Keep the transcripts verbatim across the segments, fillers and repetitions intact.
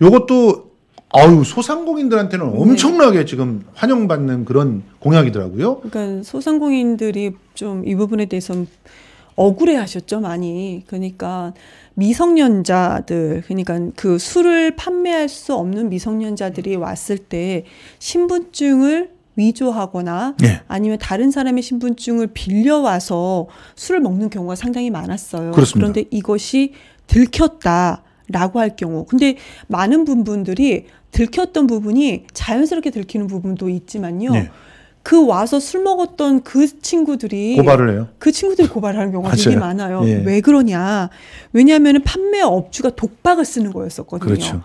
요것도 아유 소상공인들한테는 네. 엄청나게 지금 환영받는 그런 공약이더라고요. 그러니까 소상공인들이 좀 이 부분에 대해서 억울해하셨죠 많이. 그러니까 미성년자들, 그러니까 그 술을 판매할 수 없는 미성년자들이 왔을 때 신분증을 위조하거나 네. 아니면 다른 사람의 신분증을 빌려와서 술을 먹는 경우가 상당히 많았어요. 그렇습니다. 그런데 이것이 들켰다라고 할 경우, 근데 많은 분들이 들켰던 부분이 자연스럽게 들키는 부분도 있지만요. 네. 그 와서 술 먹었던 그 친구들이 고발을 해요. 그 친구들이 고발하는 경우가 맞아요. 되게 많아요. 예. 왜 그러냐? 왜냐하면 판매 업주가 독박을 쓰는 거였었거든요. 그렇죠.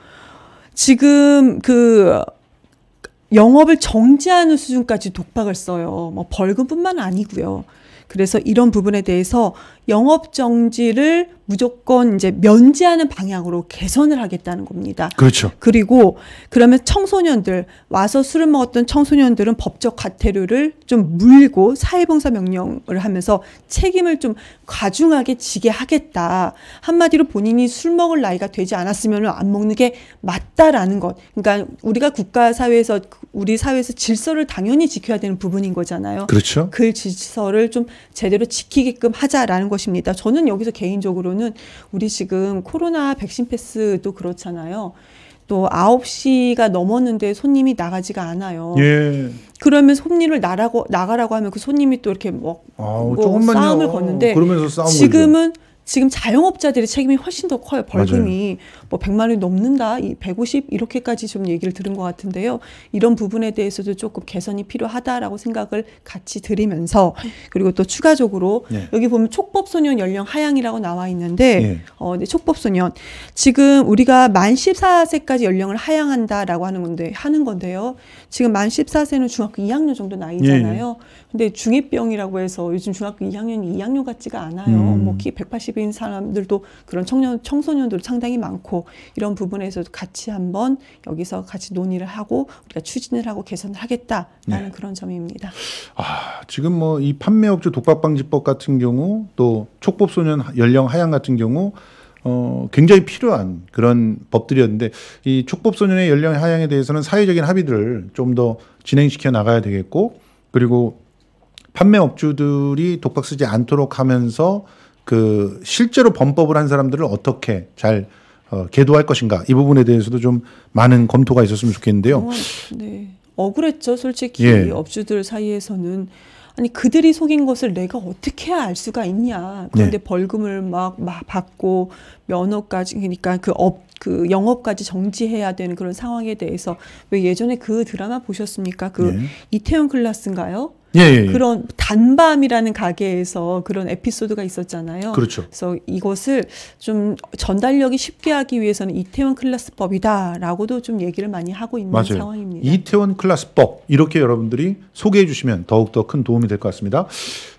지금 그 영업을 정지하는 수준까지 독박을 써요. 뭐 벌금뿐만 아니고요. 그래서 이런 부분에 대해서 영업 정지를 무조건 이제 면제하는 방향으로 개선을 하겠다는 겁니다. 그렇죠. 그리고 그러면 청소년들 와서 술을 먹었던 청소년들은 법적 과태료를 좀 물고 사회봉사 명령을 하면서 책임을 좀 과중하게 지게 하겠다. 한마디로 본인이 술 먹을 나이가 되지 않았으면 안 먹는 게 맞다라는 것. 그러니까 우리가 국가 사회에서 우리 사회에서 질서를 당연히 지켜야 되는 부분인 거잖아요. 그렇죠. 그 질서를 좀 제대로 지키게끔 하자라는 것입니다. 저는 여기서 개인적으로는 우리 지금 코로나 백신 패스도 그렇잖아요. 또 아홉 시가 넘었는데 손님이 나가지가 않아요. 예. 그러면 손님을 나라고, 나가라고 하면 그 손님이 또 이렇게 뭐, 아우, 뭐 조금만요. 싸움을 걷는데 그러면서 싸움 지금은 지금 자영업자들의 책임이 훨씬 더 커요. 벌금이 맞아요. 뭐 백만 원이 넘는다, 백오십 이렇게까지 좀 얘기를 들은 것 같은데요. 이런 부분에 대해서도 조금 개선이 필요하다라고 생각을 같이 드리면서, 그리고 또 추가적으로 네. 여기 보면 촉법소년 연령 하향이라고 나와 있는데 네. 어, 네, 촉법소년 지금 우리가 만 십사 세까지 연령을 하향한다라고 하는 건데 하는 건데요. 지금 만 십사 세는 중학교 이 학년 정도 나이잖아요. 네. 근데 중이병이라고 해서 요즘 중학교 이 학년이 이 학년 같지가 않아요. 음. 뭐 키 백팔십인 사람들도 그런 청년, 청소년들 상당히 많고, 이런 부분에서 같이 한번 여기서 같이 논의를 하고 우리가 추진을 하고 개선을 하겠다라는 네. 그런 점입니다. 아, 지금 뭐 이 판매업주 독박방지법 같은 경우 또 촉법소년 연령 하향 같은 경우 어, 굉장히 필요한 그런 법들이었는데, 이 촉법소년의 연령 하향에 대해서는 사회적인 합의들을 좀 더 진행시켜 나가야 되겠고, 그리고 판매업주들이 독박 쓰지 않도록 하면서 그 실제로 범법을 한 사람들을 어떻게 잘 어, 계도할 것인가, 이 부분에 대해서도 좀 많은 검토가 있었으면 좋겠는데요. 어, 네, 억울했죠, 솔직히. 예. 업주들 사이에서는. 아니 그들이 속인 것을 내가 어떻게 알 수가 있냐. 그런데 네. 벌금을 막, 막 받고 면허까지, 그러니까 그 업, 그 영업까지 정지해야 되는 그런 상황에 대해서, 왜 예전에 그 드라마 보셨습니까? 그 네. 이태원 클라스인가요? 예, 예, 예. 그런 단밤이라는 가게에서 그런 에피소드가 있었잖아요. 그렇죠. 그래서 이것을 좀 전달력이 쉽게 하기 위해서는 이태원 클라스법이다라고도 좀 얘기를 많이 하고 있는 맞아요. 상황입니다. 이태원 클라스법, 이렇게 여러분들이 소개해 주시면 더욱더 큰 도움이 될 것 같습니다.